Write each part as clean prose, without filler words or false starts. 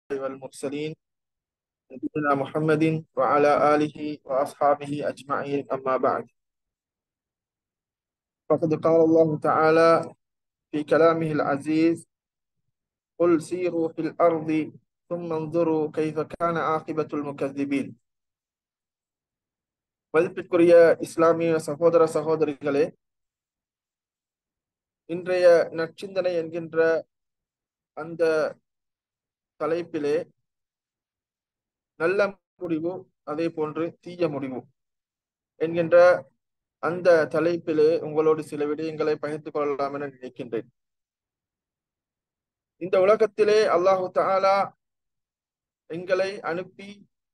والمرسلين نبينا محمد وعلى آله وأصحابه أجمعين أما بعد فقد قال الله تعالى في كلامه العزيز قل سيروا في الأرض ثم انظروا كيف كان عاقبة المكذبين. மதிப்பிற்குரிய இஸ்லாமிய சகோதர சகோதரிகளே, இன்றைய நற்சிந்தனை என்கின்ற அந்த தலைப்பிலே நல்ல முடிவு அதே போன்று தீய முடிவு என்கின்ற அந்த தலைப்பிலே உங்களோடு சில விடயங்களை பகிர்ந்து கொள்ளலாம் என நினைக்கின்றேன். இந்த உலகத்திலே அல்லாஹு தஆலா எங்களை அனுப்பி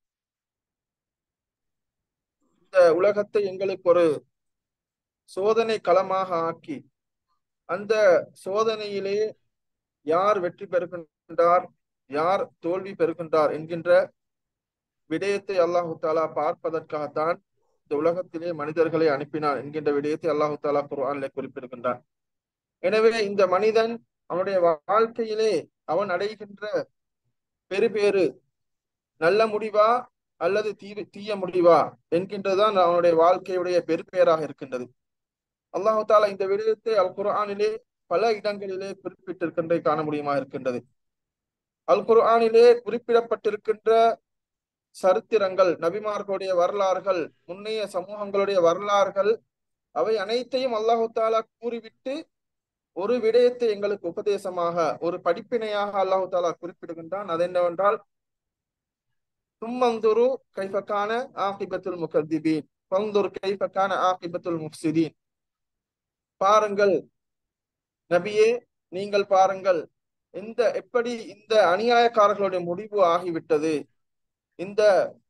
இந்த உலகத்தை எங்களுக்கு ஒரு சோதனை களமாக ஆக்கி அந்த சோதனையிலே யார் வெற்றி பெறுகின்றார், யார் தோல்வி பெறுகின்றார் என்கின்ற விடயத்தை அல்லாஹு தாலா பார்ப்பதற்காகத்தான் இந்த உலகத்திலே மனிதர்களை அனுப்பினார் என்கின்ற விடயத்தை அல்லாஹு தாலா குர்ஆனிலே குறிப்பிடுகின்றார். எனவே இந்த மனிதன் அவனுடைய வாழ்க்கையிலே அவன் அடைகின்ற பெறுபேறு நல்ல முடிவா அல்லது தீய முடிவா என்கின்றதுதான் அவனுடைய வாழ்க்கையுடைய பெறுபேறாக இருக்கின்றது. அல்லாஹு தாலா இந்த விடயத்தை அல் குர்ஆனிலே பல இடங்களிலே குறிப்பிட்டிருக்கின்றதை காண முடியுமா இருக்கின்றது. அல் குர்ஆனிலே குறிப்பிடப்பட்டிருக்கின்ற சரித்திரங்கள், நபிமார்களுடைய வரலாறுகள், முன்னைய சமூகங்களுடைய வரலாறுகள், அவை அனைத்தையும் அல்லாஹு தாலா கூறிவிட்டு ஒரு விடயத்தை எங்களுக்கு உபதேசமாக, ஒரு படிப்பினையாக அல்லாஹு தாலா குறிப்பிடுகின்றான். அது என்னவென்றால், தும்மந்துரு கைஃபகான ஆகிபத்துல் முகத்திபீன் பந்துர் கைஃபகான ஆகிபத்துல் முஃப்சிதீன். பாருங்கள் நபியே, நீங்கள் பாருங்கள் எப்படி இந்த அநியாயக்காரர்களுடைய முடிவு ஆகிவிட்டது, இந்த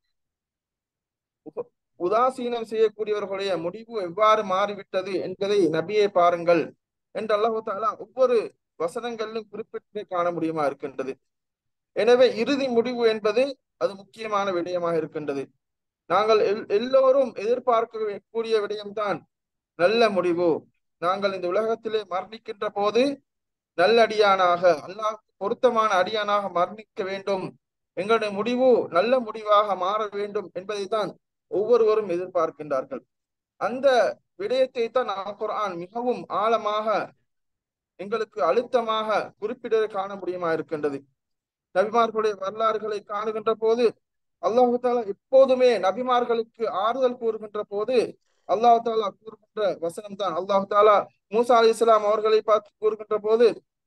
உதாசீனம் செய்யக்கூடியவர்களுடைய முடிவு எவ்வாறு மாறிவிட்டது என்பதை நபியே பாருங்கள் என்று அல்லாஹு தஆலா ஒவ்வொரு வசனங்களிலும் குறிப்பிட்டு காண முடியுமா இருக்கின்றது. எனவே இறுதி முடிவு என்பது அது முக்கியமான விடயமாக இருக்கின்றது. நாங்கள் எல்லோரும் எதிர்பார்க்கக்கூடிய விடயம்தான் நல்ல முடிவு. நாங்கள் இந்த உலகத்திலே மரணிக்கின்ற போது நல்லடியானாக, அல்லாஹ் பொருத்தமான அடியானாக மரணிக்க வேண்டும், எங்களுடைய முடிவு நல்ல முடிவாக மாற வேண்டும் என்பதைத்தான் ஒவ்வொருவரும் எதிர்பார்க்கின்றார்கள். அந்த விடயத்தை தான் குர்ஆன் மிகவும் ஆழமாக எங்களுக்கு அழுத்தமாக குறிப்பிட காண முடியுமா இருக்கின்றது. நபிமார்களுடைய வரலாறுகளை காணுகின்ற போது அல்லாஹு தாலா எப்போதுமே நபிமார்களுக்கு ஆறுதல் கூறுகின்ற போது அல்லாஹு தாலா கூறுகின்ற வசனம் தான், அல்லாஹு தாலா மூசா அலைஹிஸ்ஸலாம் அவர்களை பார்த்து கூறுகின்ற போது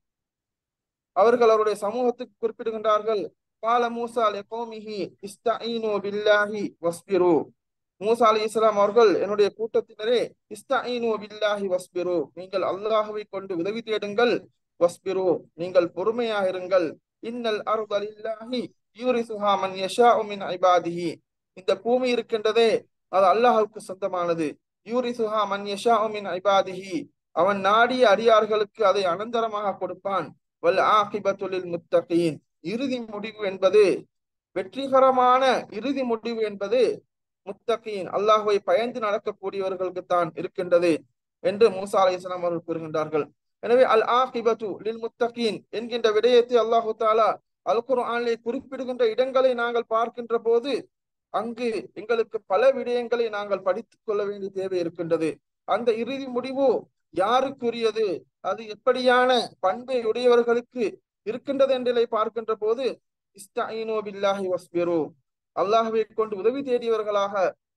அவர்கள் அவருடைய சமூகத்துக்கு குறிப்பிடுகின்றார்கள், கால மூசா லிகௌமிஹி இஸ்தஈனு பில்லாஹி வஸ்பிரு. மூசா அலைஹிஸ்ஸலாம் அவர்கள், என்னுடைய கூட்டத்தினரே, இஸ்தஈனு பில்லாஹி வஸ்பிரு, நீங்கள் அல்லாஹ்வை கொண்டு உதவி தேடுங்கள், வஸ்பிரு, நீங்கள் பொறுமையாக இருங்கள், இன்னல் அர்த லில்லாஹி யூரிசுஹா மன் யஷாஉ மின் இபாதிஹி, இந்த பூமி இருக்கின்றதே அது அல்லாஹ்வுக்கு சொந்தமானது, யூரிசுஹா மன் யஷாஉ மின் இபாதிஹி, அவன் நாடிய அடியார்களுக்கு அதை அனந்தரமாக கொடுப்பான், வல் ஆகிபத்து லில் முத்தகீன், இறுதி முடிவு என்பது, வெற்றிகரமான இறுதி முடிவு என்பது முத்தகீன், அல்லாஹ்வை பயந்து நடக்கக்கூடியவர்களுக்கு தான் இருக்கின்றது என்று மூசா அலைஹிஸ்ஸலாம் அவர்கள் கூறுகின்றார்கள். எனவே அல் ஆகிபத்து லில் முத்தகீன் என்கின்ற விடயத்தை அல்லாஹு தாலா அல் குர்ஆனிலே குறிப்பிடுகின்ற இடங்களை நாங்கள் பார்க்கின்ற போது அங்கு எங்களுக்கு பல விடயங்களை நாங்கள் படித்துக் கொள்ள வேண்டிய தேவை இருக்கின்றது. அந்த இறுதி முடிவு யாருக்குரியது, அது எப்படியான பண்பை உடையவர்களுக்கு இருக்கின்றது என்றதை பார்க்கின்ற போது இஸ்தஈனு பில்லாஹி வஸ்பிரு, அல்லாஹ்வை கொண்டு உதவி தேடியவர்களாக,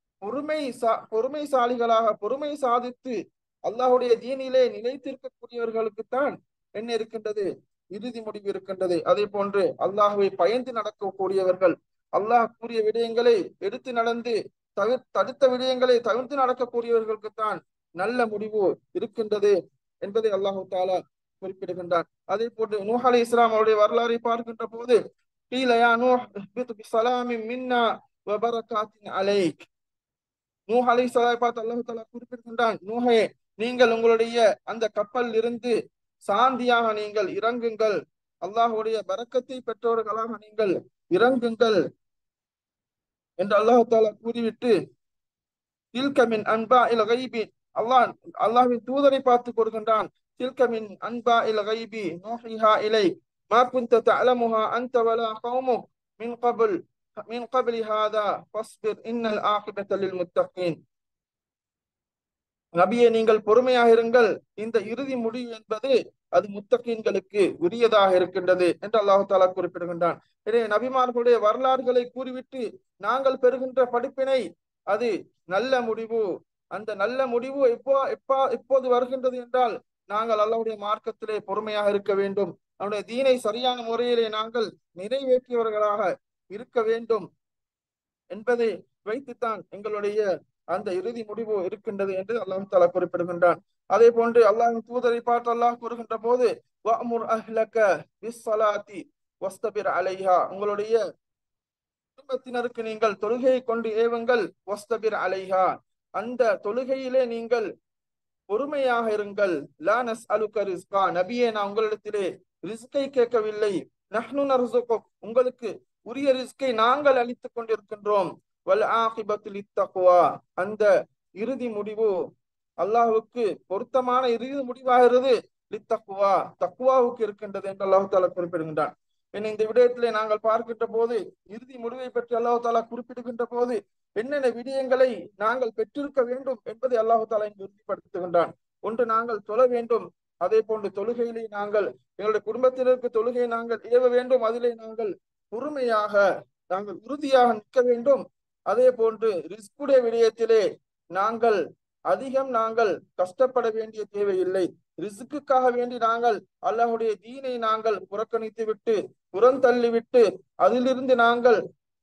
பொறுமைசாலிகளாக, பொறுமை சாதித்து அல்லாஹுடைய தீனிலே நிலைத்திருக்கக்கூடியவர்களுக்குத்தான் என்ன இருக்கின்றது, இறுதி முடிவு இருக்கின்றது. அதே போன்று அல்லாஹ்வை பயந்து நடக்கக்கூடியவர்கள், அல்லாஹ் கூறிய விடயங்களை எடுத்து நடந்து தடுத்த விடயங்களை தவிர்த்து நடக்கக்கூடியவர்களுக்குத்தான் நல்ல முடிவு இருக்கின்றது என்பதை அல்லாஹு தாலா குறிப்பிடுகின்றான். அதே போன்று நூஹ் அலைஹிஸ்ஸலாம் அவருடைய வரலாறை பார்க்கின்ற போது قيل يا نوح اهبط بسلام منا وبركات عليك, நூஹ் அலைஹிஸ்ஸலாம் பார்த்து அல்லாஹ் தஆலா குறிப்பிடுகின்றான், நூஹே, நீங்கள் உங்களுடைய அந்த கப்பல் இருந்து சாந்தியாக நீங்கள் இறங்குங்கள், அல்லாஹ்வுடைய பரக்கத்தை பெற்றவர்களாக நீங்கள் இறங்குங்கள் என்று அல்லாஹ் தஆலா கூறிவிட்டு தில்க மின் அன்பாஇல் கைபி, அல்லாஹ்வின் தூதரை பார்த்து கூறுகின்றான், தில்க மின் அன்பாஇல் கைபி நூஹிஹா இலைக், மா குந்த தஅலமுஹா அன்த வலா கௌமுக் மின் கபல் மின் கப்லி ஹாதா ஃபஸ்பிர் இன்னல் ஆகிபத லில் முத்தகீன். நபியே, நீங்கள் பொறுமையாக இருங்கள், இந்த இறுதி முடிவு என்பது அது முத்தகீன்களுக்கு உரியதாக இருக்கின்றது என்று அல்லாஹு தாலா குறிப்பிடுகின்றான். எனவே நபிமார்களுடைய வரலாறுகளை கூறிவிட்டு நாங்கள் பெறுகின்ற படிப்பினை அது நல்ல முடிவு. அந்த நல்ல முடிவு எப்போது வருகின்றது என்றால், நாங்கள் அல்லாஹ்வுடைய மார்க்கத்திலே பொறுமையாக இருக்க வேண்டும், அவனுடைய தீனை சரியான முறையிலே நாங்கள் நிறைவேற்றியவர்களாக இருக்க வேண்டும் என்பதை வைத்துத்தான் எங்களுடைய அந்த இறுதி முடிவு இருக்கின்றது என்று அல்லாஹ் தஆலா குறிப்பிடுகின்றான். அதே போன்று அல்லாஹ்வின் தூதரை பார்த்து அல்லாஹ் கூறுகின்ற போது, வஅமுர் அஹ்லக பிஸ்ஸலாத்தி வஸ்தபிர் அலைஹா, உங்களுடைய குடும்பத்தினருக்கு நீங்கள் தொழுகையை கொண்டு ஏவுங்கள், வஸ்தபிர் அலைஹா, அந்த தொழுகையிலே நீங்கள் பொறுமையாக இருங்கள். லா நஸ்அலுக ரிஸ்கா, நபியே, நான் உங்களிடத்திலே ரிஸ்கை கேட்கவில்லை. நஹ்னு நர்சுகுக், உங்களுக்கு உரிய ரிஸ்கை நாங்கள் அளித்துக் கொண்டிருக்கின்றோம். வல் ஆகிபத்து லித்தக்வா, அந்த இறுதி முடிவு அல்லாஹ்வுக்கு பொருத்தமான இறுதி முடிவாகிறது. லித்தக்வா, தக்வாவுக்கு இருக்கின்றது என்று அல்லாஹ் தஆலா குறிப்பிடுகின்றான். இந்த விடயத்திலே நாங்கள் பார்க்கின்ற போது, இறுதி முடிவை பற்றி அல்லாஹ் தஆலா குறிப்பிடுகின்ற போது என்னென்ன விடயங்களை நாங்கள் பெற்றிருக்க வேண்டும் என்பதை அல்லாஹ் தஆலா இங்கு உறுதிப்படுத்துகின்றான். ஒன்று, நாங்கள் தொழ வேண்டும். அதே போன்று தொழுகையிலே நாங்கள் எங்களுடைய குடும்பத்தினருக்கு தொழுகையை நாங்கள் ஏவ வேண்டும். அதிலே நாங்கள் பொறுமையாக நாங்கள் உறுதியாக நிற்க வேண்டும். அதே போன்று ரிஸ்குடைய விடயத்திலே நாங்கள் நாங்கள் கஷ்டப்பட வேண்டிய தேவையில்லை. ரிஸ்க்குக்காக வேண்டி நாங்கள் அல்லாஹ்வுடைய தீனை நாங்கள் புறக்கணித்து விட்டு புறந்தள்ளிவிட்டு அதிலிருந்து நாங்கள்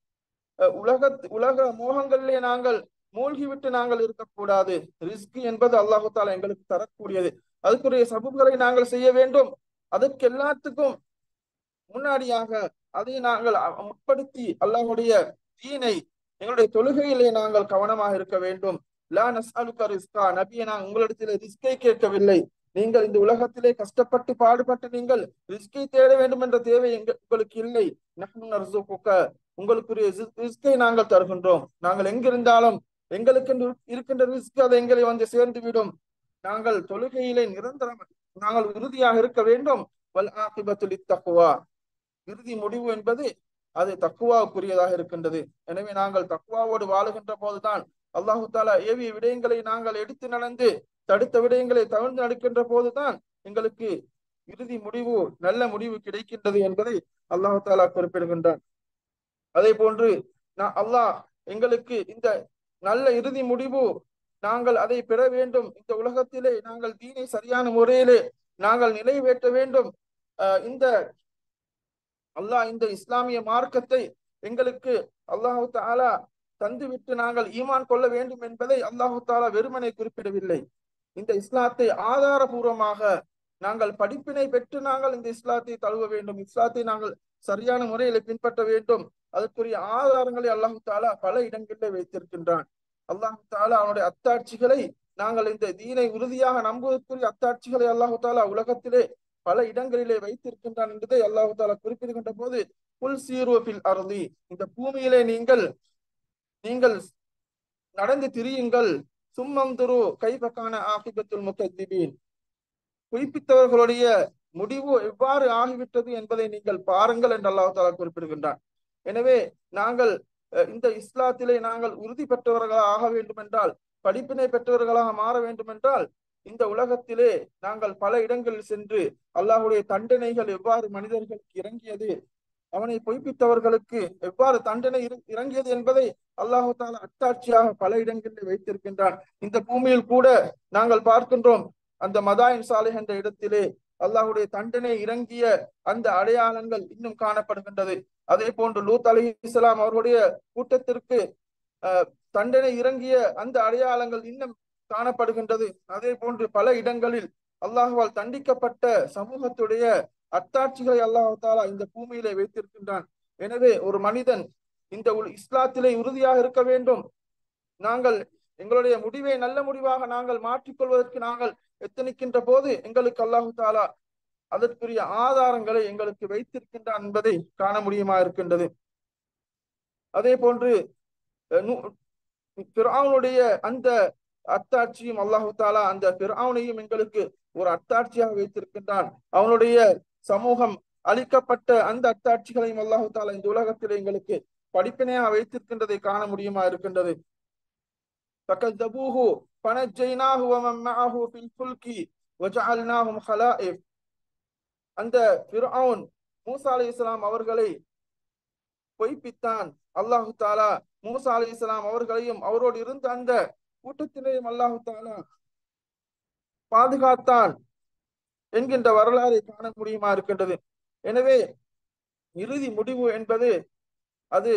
உலக மோகங்களிலே நாங்கள் மூழ்கிவிட்டு நாங்கள் இருக்கக்கூடாது. ரிஸ்க் என்பது அல்லாஹு தாலா எங்களுக்கு தரக்கூடியது. அதுக்குரிய சபபுகளை நாங்கள் செய்ய வேண்டும். அதற்கு எல்லாத்துக்கும் முன்னாடியாக அதை நாங்கள் முற்படுத்தி அல்லாஹ்வுடைய தீனை எங்களுடைய தொழுகையிலே நாங்கள் கவனமாக இருக்க வேண்டும். லா நஸ்அலுக ரிஸ்கா, நபியே, நான் உங்களிடத்திலே ரிஸ்கை கேட்கவில்லை. நீங்கள் இந்த உலகத்திலே கஷ்டப்பட்டு பாடுபட்டு நீங்கள் ரிஸ்கை தேட வேண்டும் என்ற தேவை உங்களுக்கு இல்லை. நஹ்னு நர்சுகுக, உங்களுக்குரிய ரிஸ்கை நாங்கள் தருகின்றோம். நாங்கள் எங்கிருந்தாலும் எங்களுக்கு இருக்கின்ற ரிஸ்க் அது எங்களை வந்து சேர்ந்து விடும். நாங்கள் தொழுகையிலே நிரந்தரம் நாங்கள் உறுதியாக இருக்க வேண்டும். வல் ஆகிபத்து லித்தக்வா, இறுதி முடிவு என்பது அது தக்குவாவுக்குரியதாக இருக்கின்றது. எனவே நாங்கள் தக்குவாவோடு வாழுகின்ற போதுதான் அல்லாஹு தாலா ஏவிய விடயங்களை நாங்கள் எடுத்து நடந்து தடுத்த விடயங்களை தவிர்த்து நடக்கின்ற போதுதான் எங்களுக்கு இறுதி முடிவு நல்ல முடிவு கிடைக்கின்றது என்பதை அல்லாஹு தாலா குறிப்பிடுகின்றான். அதே போன்று அல்லாஹ் எங்களுக்கு இந்த நல்ல இறுதி முடிவு நாங்கள் அதை பெற வேண்டும். இந்த உலகத்திலே நாங்கள் தீனை சரியான முறையிலே நாங்கள் நிறைவேற்ற வேண்டும். இந்த அல்லாஹ் இந்த இஸ்லாமிய மார்க்கத்தை எங்களுக்கு அல்லாஹு தாலா தந்துவிட்டு நாங்கள் ஈமான் கொள்ள வேண்டும் என்பதை அல்லாஹு தாலா வெறுமனை குறிப்பிடவில்லை. இந்த இஸ்லாத்தை ஆதாரபூர்வமாக நாங்கள் படிப்பினை பெற்று நாங்கள் இந்த இஸ்லாத்தை தழுவ வேண்டும். இஸ்லாத்தை நாங்கள் சரியான முறையில் பின்பற்ற வேண்டும். அதற்குரிய ஆதாரங்களை அல்லாஹு தாலா பல இடங்களிலே வைத்திருக்கின்றான். அல்லாஹு தாலா அவனுடைய அத்தாட்சிகளை நாங்கள் இந்த தீனை உறுதியாக நம்புவதற்குரிய அத்தாட்சிகளை அல்லாஹு தாலா உலகத்திலே பல இடங்களிலே வைத்திருக்கின்றான் என்பதை அல்லாஹு தாலா குறிப்பிடுகின்ற போது, புல் சீரோபில் அருளி, இந்த பூமியிலே நீங்கள் நடந்து திரியுங்கள். சும்மந்துரு கைபக்கான ஆகிபத்துல் முகத்திபீன், குறிப்பிட்டவர்களுடைய முடிவு எவ்வாறு ஆகிவிட்டது என்பதை நீங்கள் பாருங்கள் என்று அல்லாஹ் தாலா குறிப்பிடுகின்றான். எனவே நாங்கள் இந்த இஸ்லாத்திலே நாங்கள் உறுதி பெற்றவர்களாக ஆக வேண்டும் என்றால், படிப்பினை பெற்றவர்களாக மாற வேண்டும் என்றால், இந்த உலகத்திலே நாங்கள் பல இடங்களில் சென்று அல்லாஹ்வுடைய தண்டனைகள் எவ்வாறு மனிதர்களுக்கு இறங்கியது, அவனை பொய்ப்பித்தவர்களுக்கு எவ்வாறு தண்டனை இறங்கியது என்பதை அல்லாஹு தாலா அத்தாட்சியாக பல இடங்களில் வைத்திருக்கின்றான். இந்த பூமியில் கூட நாங்கள் பார்க்கின்றோம், அந்த மதாயின் சாலிஹ் என்ற இடத்திலே அல்லாஹுடைய தண்டனை இறங்கிய அந்த அடையாளங்கள் இன்னும் காணப்படுகின்றது. அதே போன்று லூத் அலைஹிஸ்ஸலாம் அவர்களுடைய கூட்டத்திற்கு தண்டனை இறங்கிய அந்த அடையாளங்கள் இன்னும் காணப்படுகின்றது. அதே போன்று பல இடங்களில் அல்லாஹுவால் தண்டிக்கப்பட்ட சமூகத்துடைய அத்தாட்சிகளை அல்லாஹு தாலா இந்த பூமியிலே வைத்திருக்கின்றான். எனவே ஒரு மனிதன் இந்த இஸ்லாத்திலே உறுதியாக இருக்க வேண்டும். நாங்கள் எங்களுடைய முடிவை நல்ல முடிவாக நாங்கள் மாற்றிக்கொள்வதற்கு நாங்கள் எத்தனிக்கின்ற போது எங்களுக்கு அல்லாஹு தாலா அதற்குரிய ஆதாரங்களை எங்களுக்கு வைத்திருக்கின்றான் என்பதை காண முடியுமா இருக்கின்றது. அதே போன்று ஃபிர்அவுனுடைய அந்த அத்தாட்சியும் அல்லாஹு தாலா அந்த ஃபிர்அவுனையும் எங்களுக்கு ஒரு அத்தாட்சியாக வைத்திருக்கின்றான். அவனுடைய சமூகம் அளிக்கப்பட்ட அந்த அத்தாட்சிகளையும் அல்லாஹு தாலா இந்த உலகத்தில் எங்களுக்கு படிப்பினையாக வைத்திருக்கின்றதை காண முடியுமா இருக்கின்றது. فكذبوه فنجيناه ومن معه في الفلك وجعلناهم خلائف. அந்த ஃபிர்அவுன் மூசா அலைஹிஸ்ஸலாம் அவர்களை பொய்ப்பித்தான். அல்லாஹு தாலா மூசா அலைஹிஸ்ஸலாம் அவர்களையும் அவரோடு இருந்த அந்த கூட்டத்தினையும் அல்லாஹு தாலா பாதுகாத்தான் என்கின்ற வரலாறை காண முடியுமா இருக்கின்றது. எனவே இறுதி முடிவு என்பது அது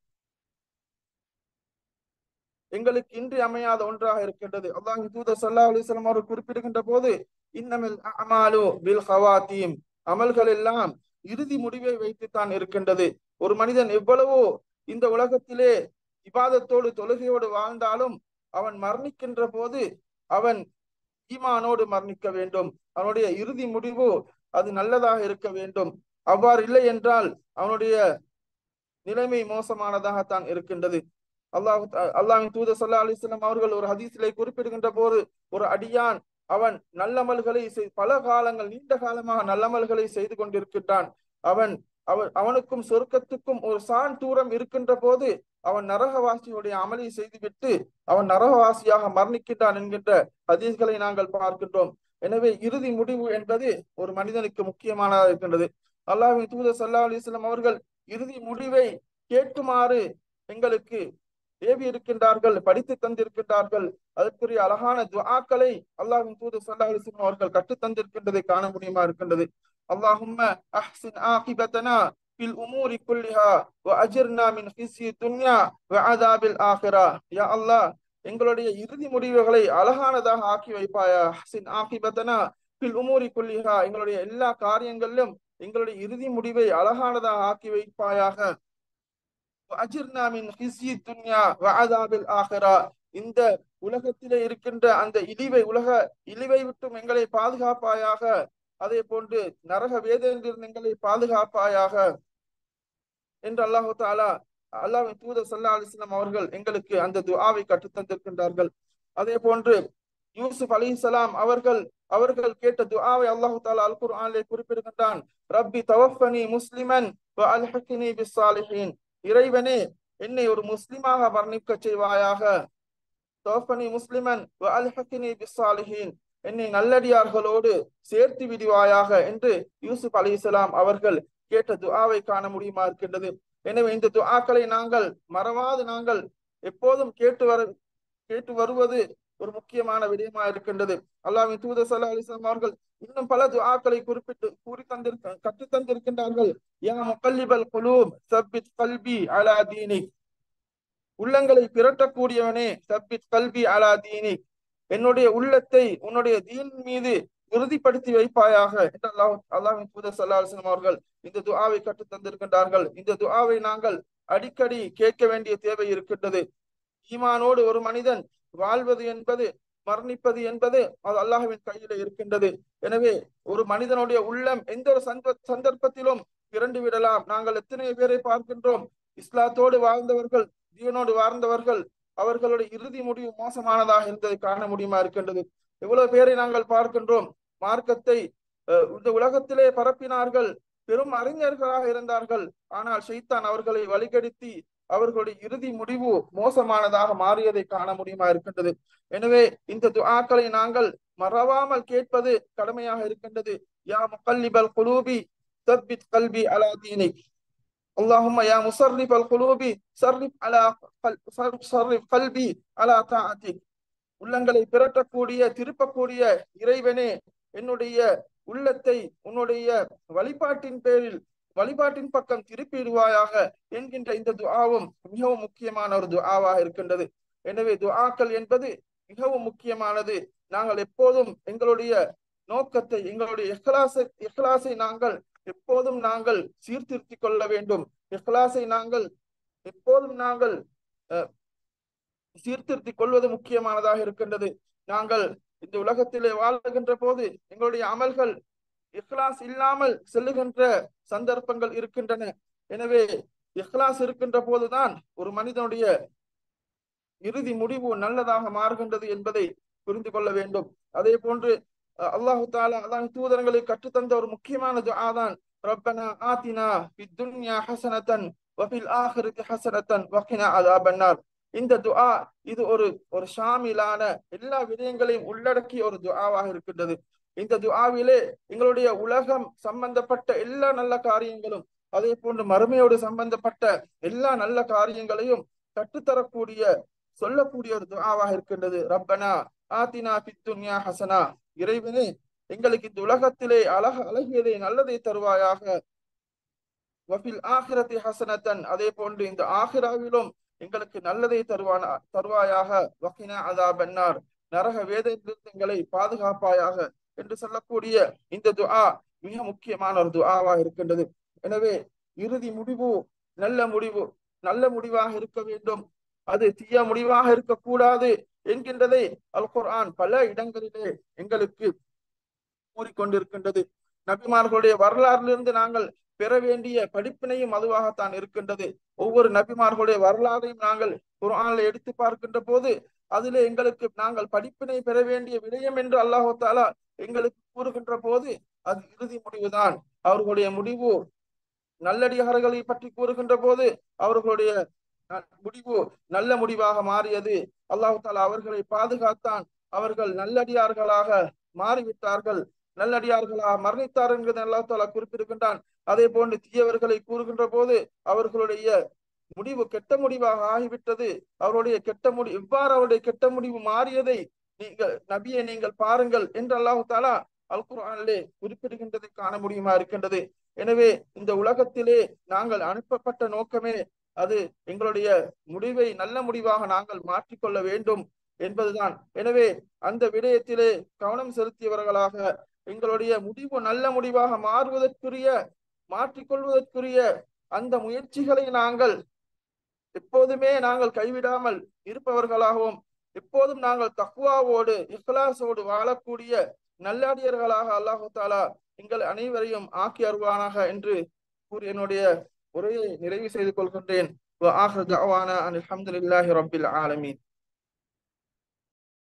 எங்களுக்கு இன்றி அமையாத ஒன்றாக இருக்கின்றது. அல்லாஹ்வின் தூதர் ஸல்லல்லாஹு அலைஹி வஸல்லம் அவர்கள் குறிப்பிடுகின்ற போது இன்னமல் அமாலு பில் ஹவாத்தீம், அமல்கள் எல்லாம் இறுதி முடிவை வைத்துத்தான் இருக்கின்றது. ஒரு மனிதன் எவ்வளவோ இந்த உலகத்திலே இபாதத்தோடு தொழுகையோடு வாழ்ந்தாலும் அவன் மரணிக்கின்ற போது அவன் ஈமானோடு மரணிக்க வேண்டும். அவனுடைய இறுதி முடிவு அது நல்லதாக இருக்க வேண்டும். அவ்வாறு இல்லை என்றால் அவனுடைய நிலைமை மோசமானதாகத்தான் இருக்கின்றது. அல்லாஹ்வின் தூதர் ஸல்லல்லாஹு அலைஹி வஸல்லம் அவர்கள் ஒரு ஹதீஸிலே குறிப்பிடுகின்ற போது ஒரு அடியான் அவன் நல்லமல்களை பல காலங்கள் நீண்ட காலமாக நல்லமல்களை செய்து கொண்டிருக்கின்றான். அவனுக்கும் சொர்க்கத்துக்கும் ஒரு சான் தூரம் இருக்கின்ற போது அவன் நரகவாசியுடைய அமலை செய்துவிட்டு அவன் நரகவாசியாக மரணிக்கின்றான் என்கின்ற ஹதீஸ்களை நாங்கள் பார்க்கின்றோம். எனவே இறுதி முடிவு என்பது ஒரு மனிதனுக்கு முக்கியமானதாக இருக்கின்றது. அல்லாஹ்வின் தூதர் ஸல்லல்லாஹு அலைஹி வஸல்லம் அவர்கள் இறுதி முடிவை கேட்குமாறு எங்களுக்கு ஏவி இருக்கின்றார்கள், படித்து தந்திருக்கின்றார்கள். அதற்குரிய அழகான துஆக்களை அல்லாஹ்வின் தூதர் ஸல்லல்லாஹு அலைஹி வஸல்லம் அவர்கள் கற்று தந்திருக்கின்றதை காண முடியுமா இருக்கின்றது. அல்லாஹும்ம அஹ்சின் ஆகிபதனா ஃபில் உமூரி குல்லிஹா வ அஜிர்னா மின் ஹிஸ்யி துன்யா வ அஸாபில் ஆகிரா. யா அல்லாஹ், எங்களுடைய இறுதி முடிவுகளை அழகானதாக ஆக்கி வைப்பாயா. அஹ்சின் ஆகிபதனா ஃபில் உமூரி குல்லிஹா, எங்களுடைய எல்லா காரியங்களிலும் எங்களுடைய இறுதி முடிவை அழகானதாக ஆக்கி வைப்பாயாக. அஜிர்னா மின் ஹிஸ்யி துன்யா வ அஸாபில் ஆகிரா, இந்த உலகத்திலே இருக்கின்ற அந்த இழிவை விட்டும் எங்களை பாதுகாப்பாயாக. அதே போன்று நரக வேதனையிலிருந்து எங்களை பாதுகாப்பாயாக என்று அல்லாஹு தாலா அல்லாஹ்வின் தூதர் ஸல்லல்லாஹு அலைஹி வஸல்லம் அவர்கள் எங்களுக்கு அந்த துஆவை கற்றுத் தந்திருக்கின்றார்கள். அதே போன்று யூசுப் அலைஹிஸ்ஸலாம் அவர்கள் கேட்ட துஆவை அல்லாஹு தாலா அல் குர்ஆனிலே குறிப்பிடுகின்றான். ரப்பி தவஃபனி முஸ்லிமன் வ அல்ஹிக்னி பிஸ்ஸாலிஹீன், இறைவனே என்னை ஒரு முஸ்லிமாக மரணிக்க செய்வாயாக. தவஃபனி முஸ்லிமன் வ அல்ஹிக்னி பிஸ்ஸாலிஹீன், என்னை நல்லடியார்களோடு சேர்த்து விடுவாயாக என்று யூசுப் அலைஹிஸ்ஸலாம் அவர்கள் கேட்ட துஆவை காண முடியுமா இருக்கின்றது. எனவே இந்த துஆக்களை நாங்கள் மறவாது நாங்கள் எப்போதும் கேட்டு வருவது ஒரு முக்கியமான விடயமா இருக்கின்றது. அல்லாஹ்வின் தூதர் ஸல்லல்லாஹு அலைஹி வஸல்லம் அவர்கள் இன்னும் பல துஆக்களை கற்று தந்திருக்கின்றார்கள். யா முகல்லிபல் குலூப் சப்பித் கல்பி அலா தீனிக், உள்ளங்களை பிரட்டக்கூடியவனே சப்பித் கல்பி அலா தீனிக், என்னுடைய உள்ளத்தை உன்னுடைய தீன் மீது உறுதிப்படுத்தி வைப்பாயாக என்று அல்லாஹ்வின் தூதர் ஸல்லல்லாஹு அலைஹி வஸல்லம் அவர்கள் இந்த துஆவை கற்று தந்திருக்கின்றார்கள். இந்த துஆவை நாங்கள் அடிக்கடி கேட்க வேண்டிய தேவை இருக்கின்றது. ஈமானோடு ஒரு மனிதன் வாழ்வது என்பது மரணிப்பது என்பது அது அல்லாஹ்வின் கையில இருக்கின்றது. எனவே ஒரு மனிதனுடைய உள்ளம் எந்த ஒரு சந்தர்ப்பத்திலும் திரண்டு விடலாம். நாங்கள் எத்தனை பேரை பார்க்கின்றோம், இஸ்லாத்தோடு வாழ்ந்தவர்கள், தீனோடு வாழ்ந்தவர்கள், அவர்களுடைய இறுதி முடிவு மோசமானதாக இருந்ததை காண முடியுமா இருக்கின்றது. எவ்வளவு பேரை நாங்கள் பார்க்கின்றோம், மார்க்கத்தை இந்த உலகத்திலே பரப்பினார்கள், பெரும் அறிஞர்களாக இருந்தார்கள், ஆனால் ஷைத்தான் அவர்களை வழிகெடுத்தி அவர்களுடைய இறுதி முடிவு மோசமானதாக மாறியதை காண முடியுமா இருக்கின்றது. எனவே இந்த துஆக்களை நாங்கள் மறவாமல் கேட்பது கடமையாக இருக்கின்றது. யா முகல்லிபல் குலூபி தப்பித் கல்பி அலா தீனிக், அல்லாஹும்ம யா முஸர்ரிஃபல் குலூபி சர்ரிஃப் கல்பி அலா தாஅத்திக், உள்ளங்களை பிரட்டக்கூடிய திருப்பக்கூடிய இறைவனே என்னுடைய உள்ளத்தை உன்னுடைய வழிபாட்டின் பக்கம் திருப்பிடுவாயாக என்கின்ற இந்த துஆவும் மிகவும் முக்கியமான ஒரு துஆவாக இருக்கின்றது. எனவே துஆக்கள் என்பது மிகவும் முக்கியமானது. நாங்கள் எப்போதும் எங்களுடைய நோக்கத்தை, எங்களுடைய இஹ்லாஸை நாங்கள் எப்போதும் நாங்கள் சீர்திருத்திக் கொள்ள வேண்டும். இஹ்லாஸை நாங்கள் எப்போதும் நாங்கள் சீர்திருத்திக் கொள்வது முக்கியமானதாக இருக்கின்றது. நாங்கள் இந்த உலகத்திலே வாழ்கின்ற போது எங்களுடைய அமல்கள் இஹ்லாஸ் இல்லாமல் செல்லுகின்ற சந்தர்ப்பங்கள் இருக்கின்றன. எனவே இஹ்லாஸ் இருக்கின்ற போதுதான் ஒரு மனிதனுடைய இறுதி முடிவு நல்லதாக மாறுகின்றது என்பதை புரிந்து கொள்ள வேண்டும். அதே போன்று அல்லாஹு தாலா அல்லாஹ் தூதர்களை கற்றுத்தந்த ஒரு முக்கியமான துஆ தான் ரப்பனா ஆத்தினா ஃபித் துன்யா ஹஸனத்தன் வஃபில் ஆখিরাতি ஹஸனத்தன் வகினா அஸாபன்னார். இந்த துஆ இது ஒரு ஷாமிலான எல்லா விடயங்களையும் உள்ளடக்கிய ஒரு துஆவாக இருக்கின்றது. இந்த துஆவிலே எங்களுடைய உலகம் சம்பந்தப்பட்ட எல்லா நல்ல காரியங்களும், அதே போன்று மறுமையோடு சம்பந்தப்பட்ட எல்லா நல்ல காரியங்களையும் கற்றுத்தரக்கூடிய சொல்லக்கூடிய ஒரு துஆவாக இருக்கின்றது. ரப்பனா ஆத்தினா ஃபித் துன்யா ஹஸனா, இறைவனே எங்களுக்கு இந்த உலகத்திலே அழகியதை நல்லதை தருவாயாக. வஃபில் ஆখিরাতি ஹஸனத்தன், அதே போன்று இந்த ஆখিরাவிலும் எங்களுக்கு நல்லதை தருவாயாக. வகினா அஸாபன்னார், நரக வேதனையிலிருந்து எங்களை பாதுகாப்பாயாக என்று சொல்லக்கூடிய இந்த துஆ மிக முக்கியமான ஒரு துஆவாக இருக்கின்றது. எனவே இறுதி முடிவு நல்ல முடிவு, நல்ல முடிவாக இருக்க வேண்டும். அது தீய முடிவாக இருக்கக்கூடாது என்கின்றதை அல் குர்ஆன் பல இடங்களிலே எங்களுக்கு கூறிக்கொண்டிருக்கின்றது. நபிமார்களுடைய வரலாறிலிருந்து நாங்கள் பெற வேண்டிய படிப்பினையும் அதுவாகத்தான் இருக்கின்றது. ஒவ்வொரு நபிமார்களுடைய வரலாறையும் நாங்கள் குர்ஆனில் எடுத்து பார்க்கின்ற போது அதிலே எங்களுக்கு நாங்கள் படிப்பினை பெற வேண்டிய விடயம் என்று அல்லாஹு தாலா எங்களுக்கு கூறுகின்ற போது அது இறுதி முடிவுதான். அவர்களுடைய முடிவு நல்லடியார்களை பற்றி கூறுகின்ற போது அவர்களுடைய முடிவு நல்ல முடிவாக மாறியது. அல்லாஹு தாலா அவர்களை பாதுகாத்தான். அவர்கள் நல்லடியார்களாக மாறிவிட்டார்கள், நல்லடியார்களாக மரணித்தார் என்கிறது அல்லாஹ் தாலா குறிப்பிடுகின்றான். அதே போன்று தீயவர்களை கூறுகின்ற போது அவர்களுடைய முடிவு கெட்ட முடிவாக ஆகிவிட்டது. அவருடைய எவ்வாறு அவருடைய கெட்ட முடிவு மாறியதை நீங்கள் நபியை நீங்கள் பாருங்கள் என்று அல்லாஹு தாலா அல் குர்ஆனிலே குறிப்பிடுகின்றதை காண முடியுமா இருக்கின்றது. எனவே இந்த உலகத்திலே நாங்கள் அனுப்பப்பட்ட நோக்கமே அது எங்களுடைய முடிவை நல்ல முடிவாக நாங்கள் மாற்றிக்கொள்ள வேண்டும் என்பதுதான். எனவே அந்த விடயத்திலே கவனம் செலுத்தியவர்களாக எங்களுடைய முடிவு நல்ல முடிவாக மாற்றிக்கொள்வதற்குரிய அந்த முயற்சிகளை நாங்கள் எப்போதுமே நாங்கள் கைவிடாமல் இருப்பவர்களாகவும், எப்போதும் நாங்கள் தக்வாவோடு இஹ்லாஸோடு வாழக்கூடிய நல்லடியர்களாக அல்லாஹு தாலா எங்கள் அனைவரையும் ஆக்கி அருள்வானாக என்று கூறி என்னுடைய உரையை நிறைவு செய்து கொள்கின்றேன். وآخر دعوانا أن الحمد لله رب العالمين.